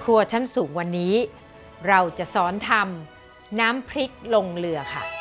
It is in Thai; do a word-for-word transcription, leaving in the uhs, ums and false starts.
รัวชั้นสูงวันนี้เราจะสอนทำน้ำพริกลงเรือค่ะ